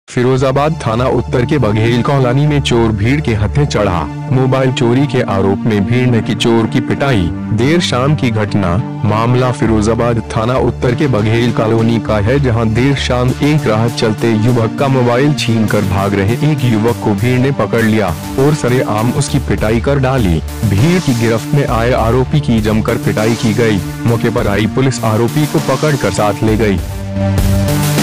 फिरोजाबाद थाना उत्तर के बघेल कॉलोनी में चोर भीड़ के हत्थे चढ़ा। मोबाइल चोरी के आरोप में भीड़ ने की चोर की पिटाई। देर शाम की घटना। मामला फिरोजाबाद थाना उत्तर के बघेल कॉलोनी का है, जहां देर शाम एक राह चलते युवक का मोबाइल छीनकर भाग रहे एक युवक को भीड़ ने पकड़ लिया और सरेआम उसकी पिटाई कर डाली। भीड़ की गिरफ्त में आए आरोपी की जमकर पिटाई की गई। मौके पर आई पुलिस आरोपी को पकड़कर साथ ले गई।